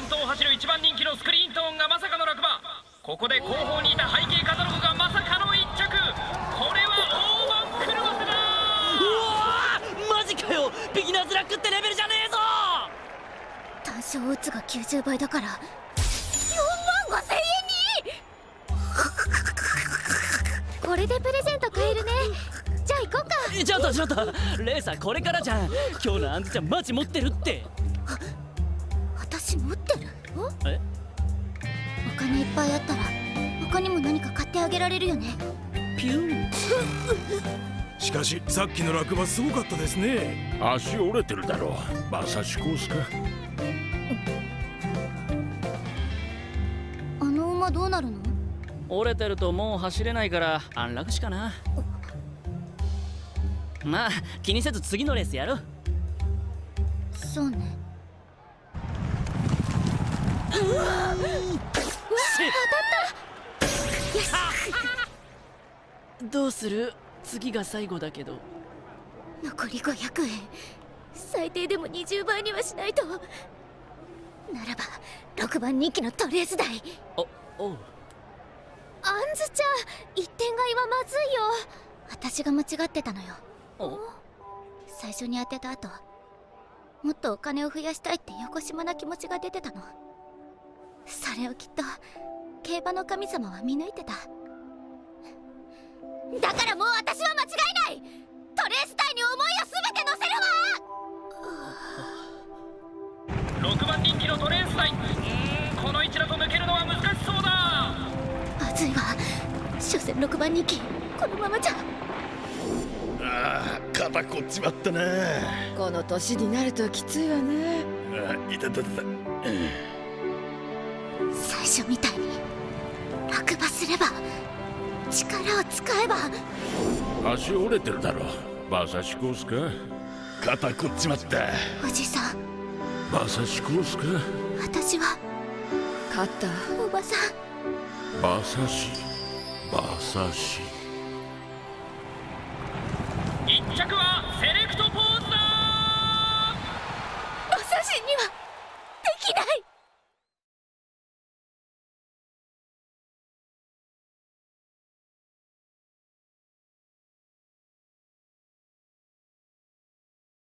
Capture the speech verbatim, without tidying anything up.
頭を走るいちばん人気のスクリーントーンがまさかの落馬。ここで後方にいた背景カタログがまさかのいっ着。これは大番狂わせだ。 うわー、マジかよ。ビギナーズラックってレベルじゃねえぞ。 単勝オッズがきゅうじゅうばいだからよんまんごせんえんにこれでプレゼント買えるね。じゃあ行こうか。 ちょっとちょっと、レイさんこれからじゃん。今日のアンズちゃんマジ持ってるって。 私持ってる？ え？ お金いっぱいあったら他にも何か買ってあげられるよね。 ピュン。 しかしさっきの落馬すごかったですね。 足折れてるだろう。まさしコースか。 あの馬どうなるの？ 折れてるともう走れないから安楽死かな。まあ気にせず次のレースやろう。 そうね。 うわー、 当たった。よし。 どうする？次が最後だけど。 残りごひゃくえん。最低でもにじゅうばいにはしないと。ならばろくばん人気のトレース台。 お、おう。 アンズちゃん、一点買いはまずいよ。私が間違ってたのよ。最初に当てた後、もっとお金を増やしたいってよこしまな気持ちが出てたの。それをきっと競馬の神様は見抜いてた。だからもう私は間違いない。トレース台に思いを全て乗せるわ。 ろくばん人気のトレース台。この位置だと抜けるのは難しそうだ。 まずいわ。所詮ろくばん人気、このままじゃ。 ああ、肩こっちまったな。 この年になるときついわね。 ああ、いたたた。 最初みたいに落馬すれば、力を使えば。 足折れてるだろ。まさしコースか。肩こっちまった。 おじさん。 まさしコースか。 私は勝った。 おばさん。 まさし、まさし。 いっ着は